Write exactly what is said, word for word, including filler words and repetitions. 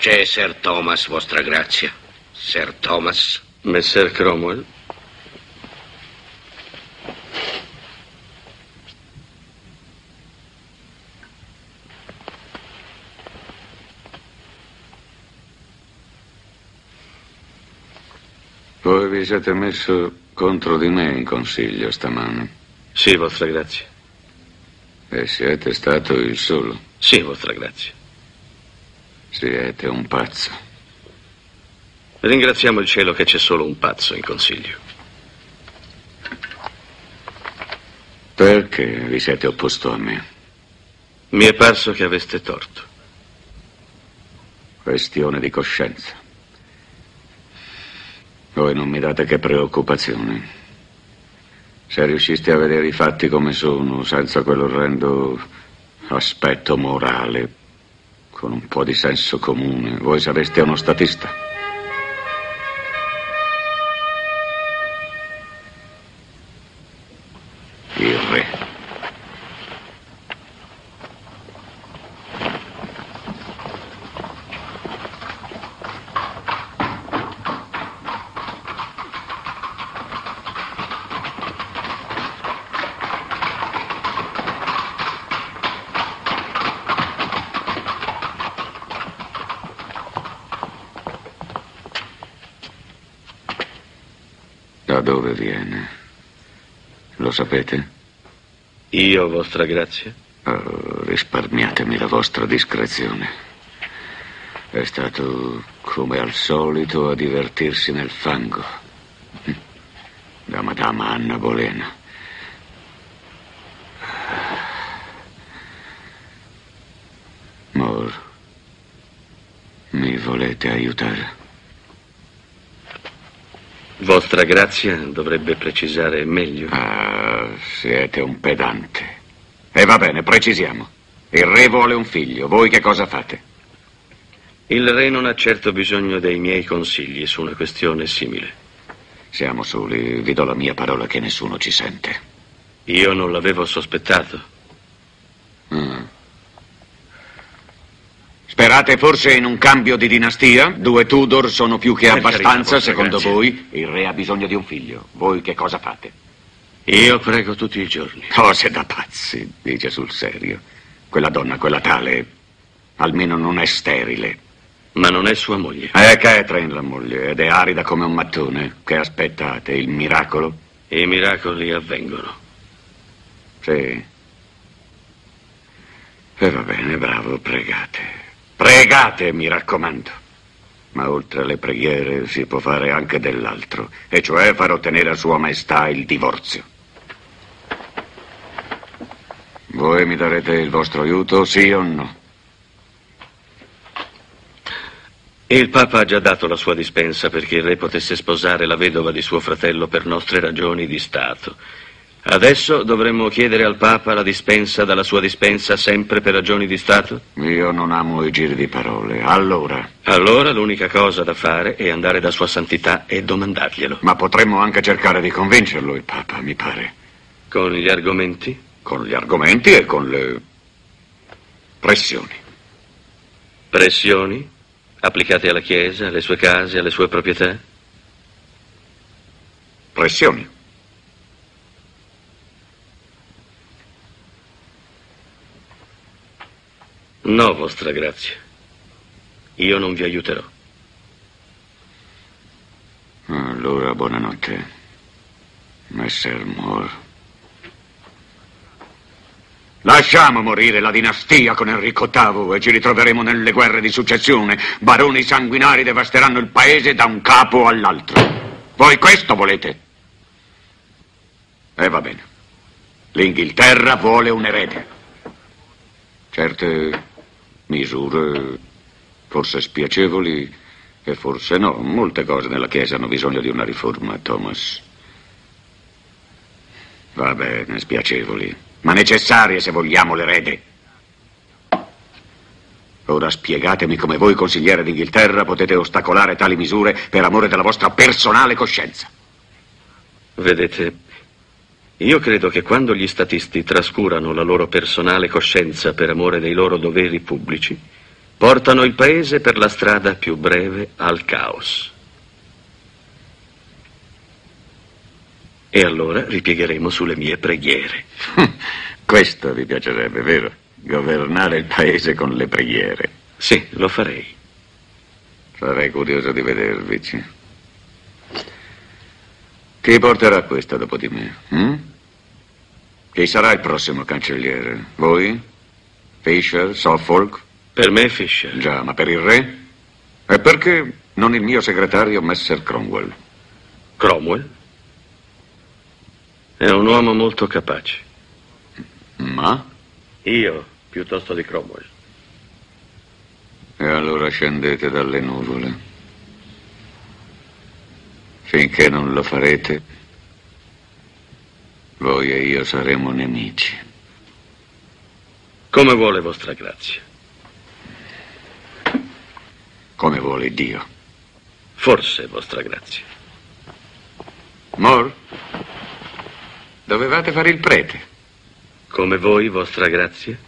C'è Sir Thomas, vostra grazia. Sir Thomas. Messer Cromwell. Voi vi siete messo contro di me in consiglio stamane? Sì, vostra grazia. E siete stato il solo? Sì, vostra grazia. Siete un pazzo. Ringraziamo il cielo che c'è solo un pazzo in consiglio. Perché vi siete opposto a me? Mi è parso che aveste torto. Questione di coscienza. Voi non mi date che preoccupazione. Se riusciste a vedere i fatti come sono, senza quell'orrendo aspetto morale, con un po' di senso comune, voi sareste uno statista. Il re. Da dove viene? Lo sapete? Io, vostra grazia? Oh, risparmiatemi la vostra discrezione. È stato, come al solito, a divertirsi nel fango. Da Madama Anna Bolena. Mor, mi volete aiutare? Vostra grazia dovrebbe precisare meglio. Ah, siete un pedante. E va bene, precisiamo. Il re vuole un figlio. Voi che cosa fate? Il re non ha certo bisogno dei miei consigli su una questione simile. Siamo soli. Vi do la mia parola che nessuno ci sente. Io non l'avevo sospettato. Mm. Sperate forse in un cambio di dinastia? Due Tudor sono più che abbastanza, secondo voi? Il re ha bisogno di un figlio. Voi che cosa fate? Io prego tutti i giorni. Cose da pazzi, dice sul serio. Quella donna, quella tale, almeno non è sterile. Ma non è sua moglie. È Catherine la moglie, ed è arida come un mattone. Che aspettate, il miracolo? I miracoli avvengono. Sì. E va bene, bravo, pregate. Pregate, mi raccomando. Ma oltre alle preghiere si può fare anche dell'altro, e cioè far ottenere a Sua Maestà il divorzio. Voi mi darete il vostro aiuto, sì o no? Il Papa ha già dato la sua dispensa perché il re potesse sposare la vedova di suo fratello per nostre ragioni di Stato. Adesso dovremmo chiedere al Papa la dispensa dalla sua dispensa sempre per ragioni di Stato? Io non amo i giri di parole. Allora? Allora l'unica cosa da fare è andare da Sua Santità e domandarglielo. Ma potremmo anche cercare di convincerlo, il Papa, mi pare. Con gli argomenti? Con gli argomenti e con le pressioni. Pressioni? Applicate alla Chiesa, alle sue case, alle sue proprietà? Pressioni. No, vostra grazia. Io non vi aiuterò. Allora, buonanotte, Messer Moore. Lasciamo morire la dinastia con Enrico ottavo e ci ritroveremo nelle guerre di successione. Baroni sanguinari devasteranno il paese da un capo all'altro. Voi questo volete? E va bene. L'Inghilterra vuole un erede. Certe misure, forse spiacevoli, e forse no. Molte cose nella Chiesa hanno bisogno di una riforma, Thomas. Va bene, spiacevoli, ma necessarie se vogliamo l'erede. Ora spiegatemi come voi, consigliere d'Inghilterra, potete ostacolare tali misure per amore della vostra personale coscienza. Vedete, io credo che quando gli statisti trascurano la loro personale coscienza per amore dei loro doveri pubblici, portano il paese per la strada più breve al caos. E allora ripiegheremo sulle mie preghiere. Questo vi piacerebbe, vero? Governare il paese con le preghiere. Sì, lo farei. Sarei curioso di vedervici. Chi porterà questa dopo di me? Hm? Chi sarà il prossimo cancelliere? Voi? Fisher? Suffolk? Per me Fisher. Già, ma per il re? E perché non il mio segretario Messer Cromwell? Cromwell? È un uomo molto capace. Ma? Io, piuttosto di Cromwell. E allora scendete dalle nuvole. Finché non lo farete, voi e io saremo nemici. Come vuole vostra grazia. Come vuole Dio. Forse vostra grazia. More? Dovevate fare il prete. Come voi, vostra grazia?